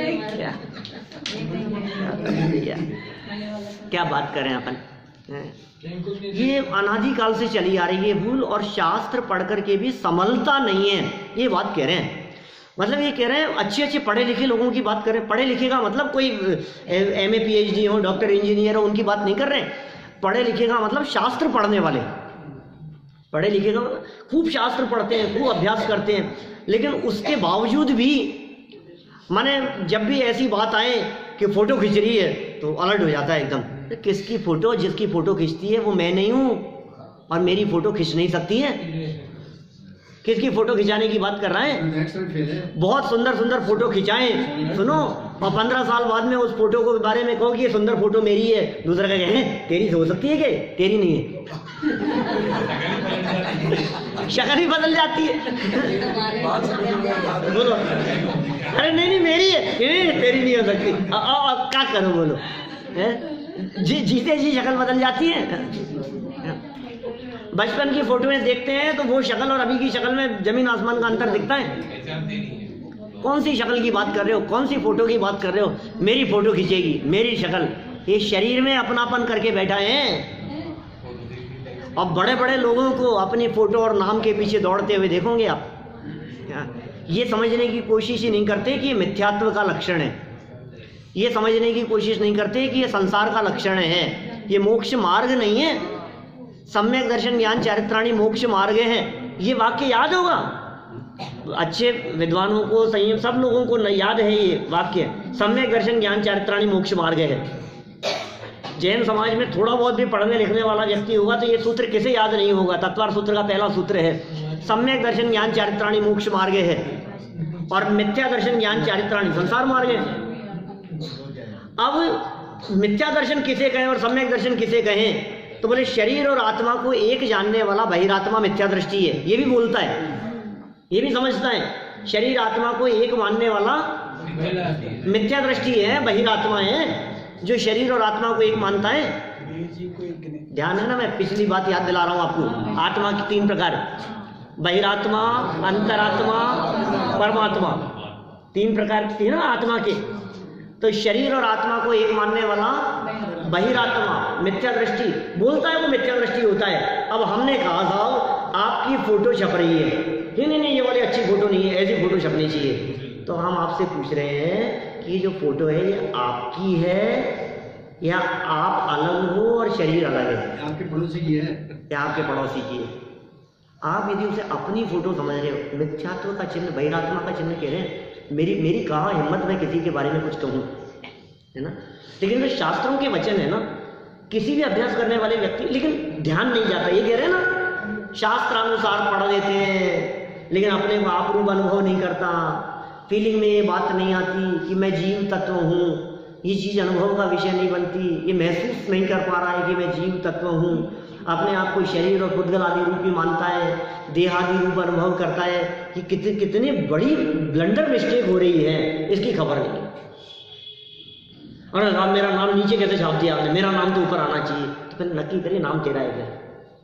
क्या बात करें अपन। ये अनादिकाल से चली आ रही है भूल, और शास्त्र पढ़ करके भी संभलता नहीं है, ये बात कह रहे हैं। मतलब ये कह रहे हैं अच्छे पढ़े लिखे लोगों की बात करें। पढ़े लिखे का मतलब कोई MA PhD हो, डॉक्टर इंजीनियर हो, उनकी बात नहीं कर रहे हैं। पढ़े लिखे का मतलब शास्त्र पढ़ने वाले, पढ़े लिखे का मतलब खूब शास्त्र पढ़ते हैं, खूब अभ्यास करते हैं, लेकिन उसके बावजूद भी माने जब भी ऐसी बात आए कि फोटो खींच रही है तो अलर्ट हो जाता है एकदम। किसकी फोटो? जिसकी फोटो खींचती है वो मैं नहीं हूँ और मेरी फोटो खींच नहीं सकती है। किसकी फोटो खिंचाने की बात कर रहे हैं? बहुत सुंदर सुंदर फोटो खिंचाएं, सुनो, और 15 साल बाद में उस फोटो के बारे में कहो कि ये सुंदर फोटो मेरी है, दूसरा का कहे तेरी हो सकती है, क्या तेरी नहीं है, शक्ल ही बदल जाती है। बोलो, अरे नहीं मेरी है, तेरी नहीं हो सकती, अब क्या करो, बोलो। जीते जी शक्ल बदल जाती है। बचपन की फोटो में देखते हैं तो वो शक्ल और अभी की शक्ल में जमीन आसमान का अंतर दिखता है। कौन सी शक्ल की बात कर रहे हो? कौन सी फोटो की बात कर रहे हो? मेरी फोटो खींचेगी, मेरी शक्ल, ये शरीर में अपनापन करके बैठा है। अब बड़े बड़े लोगों को अपनी फोटो और नाम के पीछे दौड़ते हुए देखोगे आप। ये समझने की कोशिश ही नहीं करते कि ये मिथ्यात्व का लक्षण है, ये समझने की कोशिश नहीं करते कि ये संसार का लक्षण है, ये मोक्ष मार्ग नहीं है। सम्यक दर्शन ज्ञान चारित्राणि मोक्ष मार्ग है, ये वाक्य याद होगा अच्छे विद्वानों को, संयम सब लोगों को याद है ये वाक्य, सम्यक दर्शन ज्ञान चारित्राणि मोक्ष मार्ग है। जैन समाज में थोड़ा बहुत भी पढ़ने लिखने वाला व्यक्ति होगा तो ये सूत्र किसे याद नहीं होगा? तत्वार सूत्र का पहला सूत्र है, सम्यक दर्शन ज्ञान चारित्राणि मोक्ष मार्ग है, और मिथ्या दर्शन ज्ञान चारित्राणि संसार मार्ग है। अब मिथ्या दर्शन किसे कहें और सम्यक दर्शन किसे कहें? तो बोले शरीर और आत्मा को एक जानने वाला बहिरात्मा मिथ्या दृष्टि है, ये भी बोलता है, ये भी समझता है। शरीर आत्मा को एक मानने वाला मिथ्या दृष्टि है, बहिरात्मा है जो शरीर और आत्मा को एक मानता है। ध्यान है ना, मैं पिछली बात याद दिला रहा हूं आपको। आत्मा की 3 प्रकार, बहिरात्मा, अंतरात्मा, परमात्मा, 3 प्रकार थी ना आत्मा के। तो शरीर और आत्मा को एक मानने वाला बहिरात्मा मिथ्या दृष्टि बोलता है, वो मिथ्या दृष्टि होता है। अब हमने कहा साहब आपकी फोटो छप रही है, नहीं ये वाली अच्छी फोटो नहीं है, ऐसी फोटो छपनी चाहिए। तो हम आपसे पूछ रहे हैं कि जो फोटो है ये आपकी है या आप अलग हो और शरीर अलग है? आपके पड़ोसी की है या आपके पड़ोसी की है? आप यदि उसे अपनी फोटो समझ रहे हो, मिथ्यात्व का चिन्ह, बहिरात्मा का चिन्ह कह रहे हैं, मेरी कहाँ हिम्मत में किसी के बारे में कुछ कहूँ, है ना। लेकिन वे शास्त्रों के वचन है ना, किसी भी अभ्यास करने वाले व्यक्ति, लेकिन ध्यान नहीं जाता। ये कह रहे हैं ना, शास्त्रानुसार पढ़ लेते हैं लेकिन अपने को आपरूप अनुभव नहीं करता, फीलिंग में ये बात नहीं आती कि मैं जीव तत्व हूँ, ये चीज़ अनुभव का विषय नहीं बनती, ये महसूस नहीं कर पा रहा है कि मैं जीव तत्व हूँ, अपने आप को शरीर और पुद्गल आदि रूप ही मानता है, देहादि रूप अनुभव करता है, कि कितनी बड़ी ब्लंडर मिस्टेक हो रही है, इसकी खबर नहीं। और राम, मेरा नाम नीचे कैसे छाप दिया आपने, मेरा नाम तो ऊपर आना चाहिए। तो फिर नक्की करिए नाम तेरा है क्या?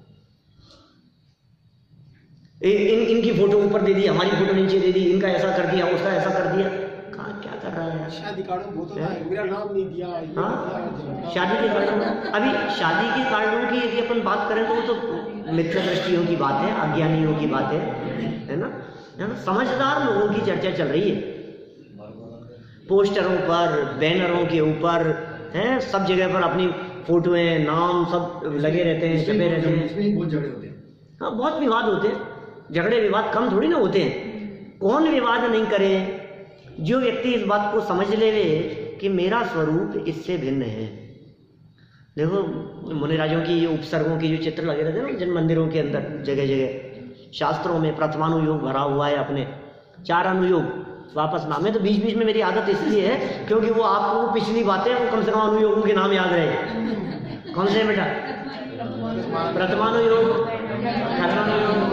इनकी फोटो ऊपर दे दी, हमारी फोटो नीचे दे दी, इनका ऐसा कर दिया, उसका ऐसा कर दिया। कहाँ क्या कर रहा है? शादी कार्ड में बहुत होता है, मेरा नाम नहीं दिया। हाँ, शादी के कार्ड, अभी शादी के कार्डों की यदि अपन बात करें तो वो तो मिथ्या दृष्टियों की बात है, अज्ञानियों की बात है ना। समझदार लोगों की चर्चा चल रही है। पोस्टरों पर, बैनरों के ऊपर हैं, सब जगह पर अपनी फोटोएं, नाम सब लगे रहते हैं, छपे रहते हैं। इसमें बहुत झगड़े होते हैं। हाँ, बहुत विवाद होते हैं। झगड़े विवाद कम थोड़ी ना होते हैं। कौन विवाद नहीं करे? जो व्यक्ति इस बात को समझ लेवे कि मेरा स्वरूप इससे भिन्न है। देखो मुनिराजों की उपसर्गों की जो चित्र लगे रहते हैं ना जिन मंदिरों के अंदर, जगह जगह शास्त्रों में प्रथमानुयोग भरा हुआ है, अपने 4 अनुयोग वापस नाम है। तो बीच बीच में मेरी आदत इसलिए है क्योंकि वो आपको पिछली बातें वो कम से कम अनुयोगों के नाम याद रहे। कौन से बेटा? प्रथमानुयोग, कर्मानुयोग,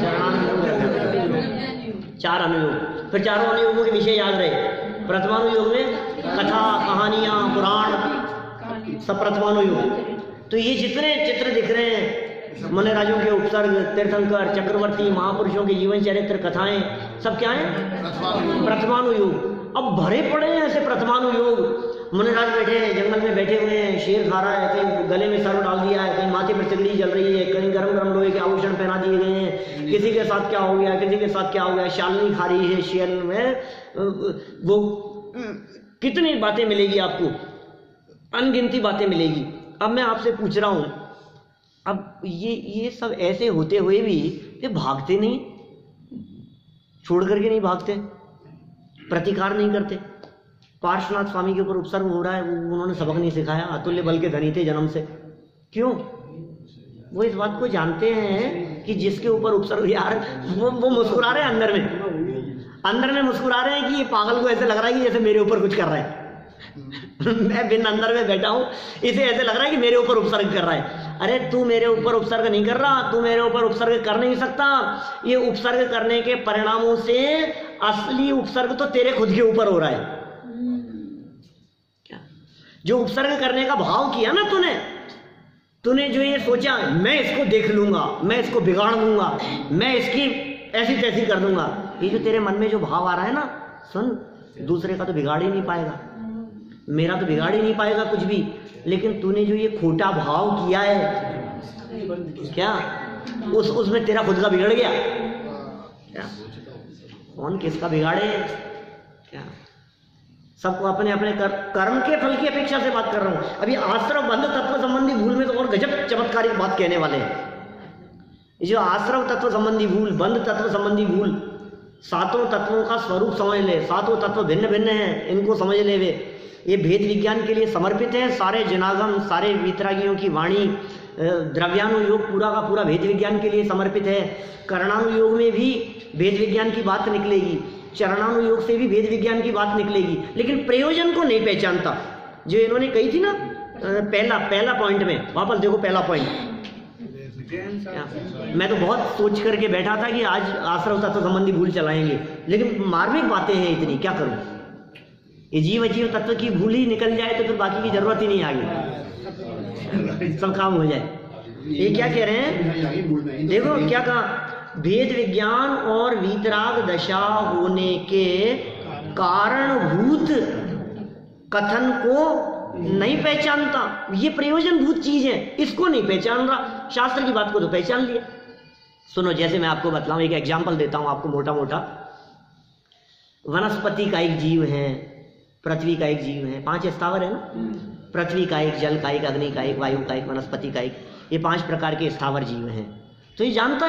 चार अनुयोग। फिर चारों अनुयोगों के विषय याद रहे। प्रथमानुयोग में कथा, कहानियां, पुराण, सब प्रथमानुयोग। तो ये जितने चित्र दिख रहे हैं, मुनिराजों के उपसर्ग, तीर्थंकर, चक्रवर्ती, महापुरुषों के जीवन चरित्र, कथाएं, सब क्या है? प्रथमानुयोग। अब भरे पड़े हैं ऐसे प्रथमानुयोग। मुनिराज बैठे हैं, जंगल में बैठे हुए हैं, शेर खा रहा है, कहीं गले में सर्व डाल दिया है, कहीं माथे पर सिगड़ी जल रही है, कहीं गरम गरम लोहे के आभूषण पहना दिए गए हैं, किसी के साथ क्या हो गया, किसी के साथ क्या हो गया, शालनी खा रही है शेर में। वो कितनी बातें मिलेगी आपको, अनगिनती बातें मिलेगी। अब मैं आपसे पूछ रहा हूं, अब ये सब ऐसे होते हुए भी ये भागते नहीं, छोड़ करके नहीं भागते, प्रतिकार नहीं करते। पार्श्वनाथ स्वामी के ऊपर उपसर्ग हो रहा है, उन्होंने सबक नहीं सिखाया, अतुल्य बल के धनी थे जन्म से। क्यों? वो इस बात को जानते हैं कि जिसके ऊपर उपसर्ग, यार वो मुस्कुरा रहे हैं अंदर में मुस्कुरा रहे हैं कि ये पागल को ऐसे लग रहा है कि जैसे मेरे ऊपर कुछ कर रहा है। मैं बिन अंदर में बैठा हूं, इसे ऐसे लग रहा है कि मेरे ऊपर उपसर्ग कर रहा है। अरे तू मेरे ऊपर उपसर्ग नहीं कर रहा, तू मेरे ऊपर उपसर्ग कर नहीं सकता। ये उपसर्ग करने के परिणामों से असली उपसर्ग तो तेरे खुद के ऊपर हो रहा है। क्या? जो उपसर्ग करने का भाव किया ना तूने जो ये सोचा मैं इसको देख लूंगा, मैं इसको बिगाड़ दूंगा, मैं इसकी ऐसी तैसी कर दूंगा, ये जो तेरे मन में जो भाव आ रहा है ना, सुन, दूसरे का तो बिगाड़ ही नहीं पाएगा, मेरा तो बिगाड़ ही नहीं पाएगा कुछ भी। लेकिन तूने जो ये खोटा भाव किया है, क्या उसमें तेरा खुद का बिगड़ गया? क्या? कौन किसका बिगाड़े? क्या? सबको अपने अपने कर्म के फल की अपेक्षा से बात कर रहा हूं। अभी आश्रव बंध तत्व संबंधी भूल में तो और गजब चमत्कारिक बात कहने वाले हैं। जो आश्रव तत्व संबंधी भूल, बंध तत्व संबंधी भूल, 7 तत्वों का स्वरूप समझ ले, 7 तत्व भिन्न भिन्न हैं, इनको समझ ले वे। ये भेद विज्ञान के लिए समर्पित है। सारे जनागम, सारे वीतरागियों की वाणी, द्रव्यानुयोग पूरा का पूरा भेद विज्ञान के लिए समर्पित है। करणानुयोग में भी भेद विज्ञान की बात निकलेगी, चरणानुयोग से भी भेद विज्ञान की बात निकलेगी, लेकिन प्रयोजन को नहीं पहचानता। जो इन्होंने कही थी ना पहला पॉइंट में, वापस देखो पहला पॉइंट। मैं तो बहुत सोच करके बैठा था कि आज आश्रव तत्व संबंधी भूल चलाएंगे, लेकिन मार्मिक बातें हैं इतनी, क्या करूं। ये जीव अजीव तत्व की भूल ही निकल जाए तो फिर बाकी की जरूरत ही नहीं आगे, सब काम हो जाए। ये क्या कह रहे हैं, देखो क्या कहा, भेद विज्ञान और वीतराग दशा होने के कारणभूत कथन को नहीं पहचानता। ये प्रयोजनभूत चीज है, इसको नहीं पहचान रहा। शास्त्र की बात को तो पहचान लिया। सुनो, जैसे मैं आपको बतलाऊं, एक एग्जाम्पल देता हूं आपको मोटा मोटा। वनस्पति का एक जीव है, पृथ्वी का एक जीव है, 5 स्थावर है ना, पृथ्वी का एक, जल का एक, अग्नि का एक, वायु का एक, वनस्पति का एक, ये 5 प्रकार के स्थावर जीव हैं। तो ये जानता है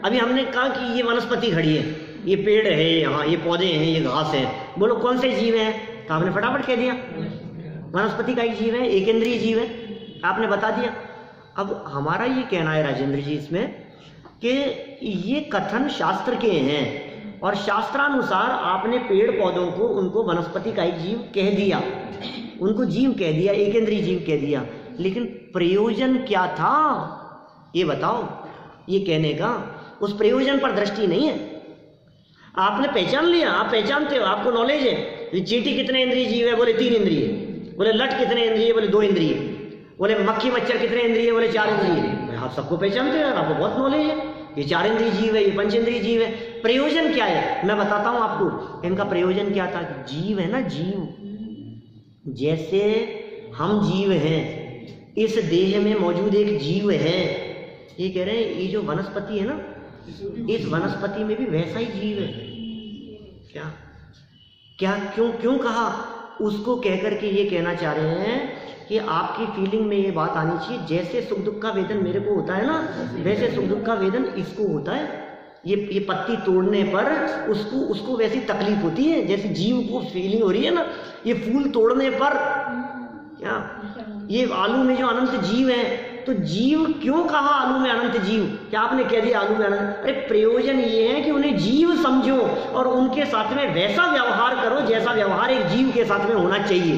अभी हमने कहा कि ये वनस्पति खड़ी है, ये पेड़ है, यहाँ ये पौधे हैं, ये घास है, बोलो कौन से जीव हैं? तो आपने फटाफट कह दिया वनस्पति का एक जीव है, एक इंद्रिय जीव है, आपने बता दिया। अब हमारा ये कहना है राजेंद्र जी इसमें कि ये कथन शास्त्र के हैं और शास्त्रानुसार आपने पेड़ पौधों को उनको वनस्पति का एक जीव कह दिया, उनको जीव कह दिया, एक इंद्रिय जीव कह दिया, लेकिन प्रयोजन क्या था ये बताओ। ये कहने का उस प्रयोजन पर दृष्टि नहीं है। आपने पहचान लिया, आप पहचानते हो, आपको नॉलेज है। चींटी कितने इंद्रिय जीव है? बोले 3 इंद्रिय। बोले लट कितने इंद्रिय? बोले 2 इंद्रिय। बोले मक्खी मच्छर कितने इंद्रिय? बोले 4 इंद्रिय। आप सबको पहचानते हो, आपको बहुत नॉलेज है। ये 4 इंद्रिय जीव है, ये 5 इंद्रिय जीव है। प्रयोजन क्या है मैं बताता हूं आपको। इनका प्रयोजन क्या था? जीव है ना, जीव। जैसे हम जीव हैं, इस देह में मौजूद एक जीव है। ये कह रहे हैं ये जो वनस्पति है ना, इस वनस्पति में भी वैसा ही जीव है। क्या क्या क्यों कहा? उसको कहकर के ये कहना चाह रहे हैं कि आपकी फीलिंग में ये बात आनी चाहिए, जैसे सुख दुख का वेदन मेरे को होता है ना, वैसे सुख दुख का वेदन इसको होता है। ये पत्ती तोड़ने पर उसको वैसी तकलीफ होती है जैसे जीव को फीलिंग हो रही है ना। ये फूल तोड़ने पर क्या, ये आलू में जो अनंत जीव है, तो जीव क्यों कहा आलू में अनंत जीव? क्या आपने कह दिया आलू में अनंत? अरे प्रयोजन ये है कि उन्हें जीव समझो और उनके साथ में वैसा व्यवहार करो जैसा व्यवहार एक जीव के साथ में होना चाहिए।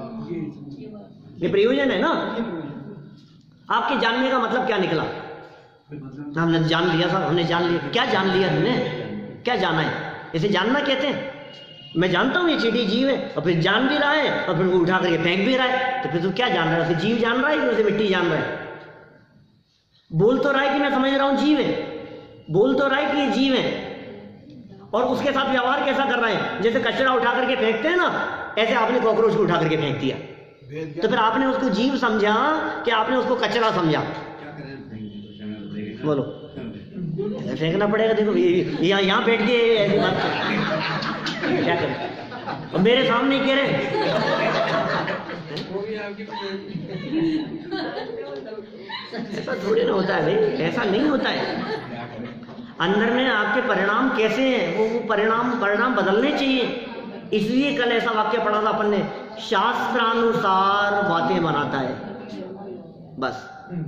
ये प्रयोजन है ना। आपके जानने का मतलब क्या निकला? हमने जान लिया साहब, हमने जान लिया। क्या जान लिया हमने? क्या जाना है? इसे जानना कहते हैं। मैं जानता हूँ ये चींटी जीव है, और फिर जान भी रहा है, और फिर वो उठा करके फेंक भी रहा है, तो फिर तू क्या जान रहा है? उसे जीव जान रहा है कि उसे मिट्टी जान रहा है? बोल तो रहा है कि मैं समझ रहा हूँ जीव है, बोल तो रहा है कि ये जीव है, और उसके साथ व्यवहार कैसा कर रहा है? जैसे कचरा उठा करके फेंकते हैं ना, ऐसे आपने कॉकरोच को उठा करके फेंक दिया। तो फिर आपने उसको जीव समझा कि आपने उसको कचरा समझा? बोलो, फेंकना पड़ेगा। देखो यहाँ बैठ के ऐसी बात क्या करें? और मेरे सामने कह रहे ऐसा थोड़ी ना होता है भाई, ऐसा नहीं होता है। अंदर में आपके परिणाम कैसे हैं, वो परिणाम बदलने चाहिए। इसलिए कल ऐसा वाक्य पढ़ा था अपन ने, शास्त्रानुसार बातें बनाता है। बस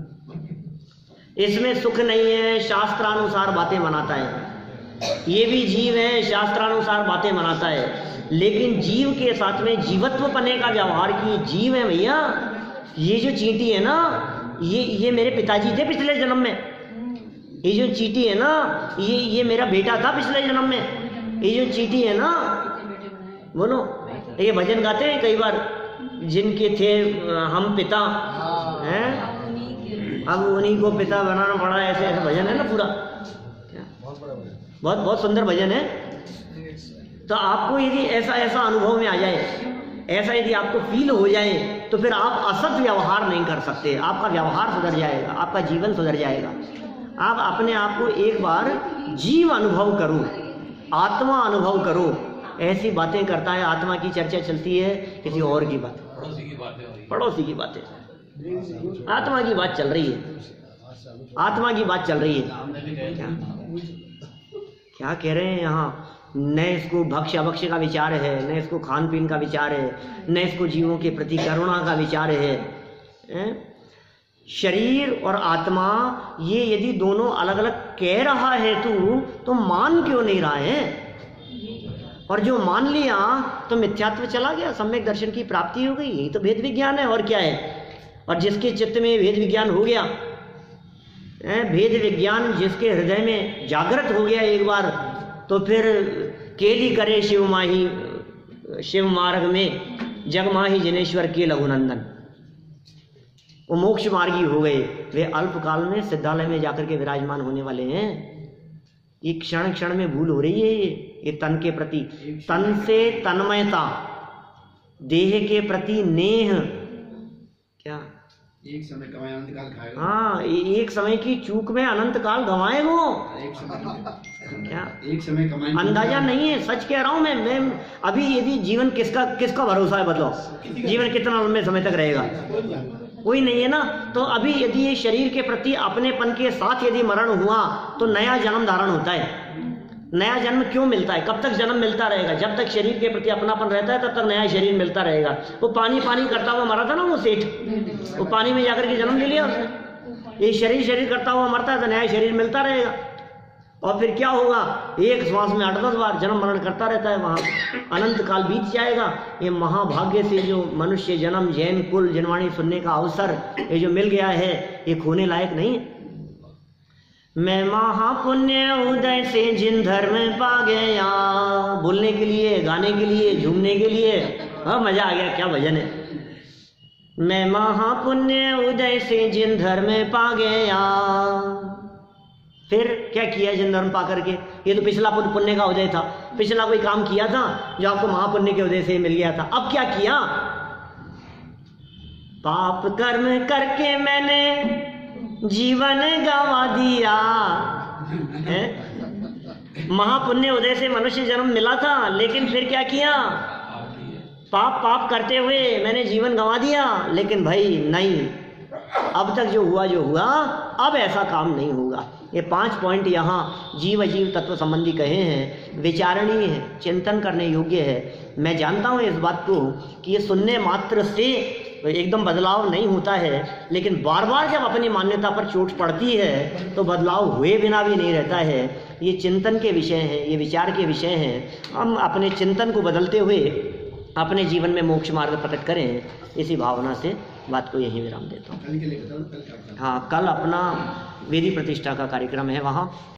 इसमें सुख नहीं है, शास्त्रानुसार बातें बनाता है। ये भी जीव है, शास्त्रानुसार बातें बनाता है, लेकिन जीव के साथ में जीवत्व पने का व्यवहार की जीव है भैया। ये जो चींटी है ना, ये मेरे पिताजी थे पिछले जन्म में। ये जो चींटी है ना, ये मेरा बेटा था पिछले जन्म में। ये जो चींटी है ना, बोलो, ये भजन गाते हैं कई बार, जिनके थे हम पिता हैं, अब उन्हीं को पिता बनाना पड़ा। ऐसे ऐसे भजन है ना पूरा, बहुत सुंदर भजन है। तो आपको यदि ऐसा अनुभव में आ जाए, ऐसा यदि आपको फील हो जाए, तो फिर आप असत व्यवहार नहीं कर सकते। आपका व्यवहार सुधर जाएगा, आपका जीवन सुधर जाएगा। आप अपने आप को एक बार जीव अनुभव करो, आत्मा अनुभव करो। ऐसी बातें करता है, आत्मा की चर्चा चलती है, किसी और की बात, पड़ोसी की बातें, आत्मा की बात चल रही है, आत्मा की बात चल रही है। क्या कह रहे हैं यहाँ? न इसको भक्ष्य अभक्ष्य का विचार है, न इसको खान पीन का विचार है, न इसको जीवों के प्रति करुणा का विचार है। शरीर और आत्मा ये यदि दोनों अलग अलग कह रहा है तो मान क्यों नहीं रहा है? और जो मान लिया तो मिथ्यात्व चला गया, सम्यक दर्शन की प्राप्ति हो गई। यही तो भेद विज्ञान है, और क्या है? और जिसके चित्त में भेद विज्ञान हो गया, भेद विज्ञान जिसके हृदय में जागृत हो गया एक बार, तो फिर केली करे शिव मार्ग में जग माही जिनेश्वर के लघुनंदन। वो मोक्ष मार्गी हो गए, वे अल्पकाल में सिद्धालय में जाकर के विराजमान होने वाले हैं। ये क्षण क्षण में भूल हो रही है। ये तन के प्रति, तन से तन्मयता, देह के प्रति नेह, क्या एक समय कमाए अनंत काल खाएगा। हाँ, एक समय की चूक में अनंत काल गंवाए वो। क्या एक समय कमाए, अंदाजा नहीं है। सच कह रहा हूं मैं अभी यदि जीवन किसका भरोसा है? बदलो, जीवन कितना लंबे समय तक रहेगा? कोई नहीं है ना। तो अभी यदि ये शरीर के प्रति अपनेपन के साथ यदि मरण हुआ तो नया जन्म धारण होता है। नया जन्म क्यों मिलता है? कब तक जन्म मिलता रहेगा? जब तक शरीर के प्रति अपनापन रहता है तब तक नया शरीर मिलता रहेगा। वो पानी पानी करता हुआ मरा था ना वो सेठ, वो पानी में जाकर के जन्म ले लिया उसने। ये शरीर करता हुआ मरता है तो नया शरीर मिलता रहेगा। और फिर क्या होगा? एक श्वास में 8-10 बार जन्म मरण करता रहता है, वहाँ अनंत काल बीत जाएगा। ये महाभाग्य से जो मनुष्य जन्म, जैन कुल, जनवाणी सुनने का अवसर ये जो मिल गया है, ये खोने लायक नहीं है। मैं महापुण्य उदय से जिन धर्म पा गया, बोलने के लिए, गाने के लिए, झूमने के लिए, हाँ मजा आ गया, क्या भजन है। मैं महापुण्य उदय से जिन धर्म पा गया। फिर क्या किया जिन धर्म पा करके? ये तो पिछला पुण्य का उदय था, पिछला कोई काम किया था जो आपको महापुण्य के उदय से मिल गया था। अब क्या किया? पाप कर्म करके मैंने जीवन गंवा दिया है। महापुण्य उदय से मनुष्य जन्म मिला था, लेकिन फिर क्या किया? पाप करते हुए मैंने जीवन गंवा दिया। लेकिन भाई नहीं, अब तक जो हुआ, अब ऐसा काम नहीं होगा। ये 5 पॉइंट यहाँ जीव अजीव तत्व संबंधी कहे हैं, विचारणीय है, चिंतन करने योग्य है। मैं जानता हूँ इस बात को कि ये सुनने मात्र से एकदम बदलाव नहीं होता है, लेकिन बार बार जब अपनी मान्यता पर चोट पड़ती है तो बदलाव हुए बिना भी नहीं रहता है। ये चिंतन के विषय हैं, ये विचार के विषय हैं। हम अपने चिंतन को बदलते हुए अपने जीवन में मोक्ष मार्ग प्रकट करें, इसी भावना से बात को यहीं विराम देता हूँ। हाँ, कल अपना वेदी प्रतिष्ठा का कार्यक्रम है, वहाँ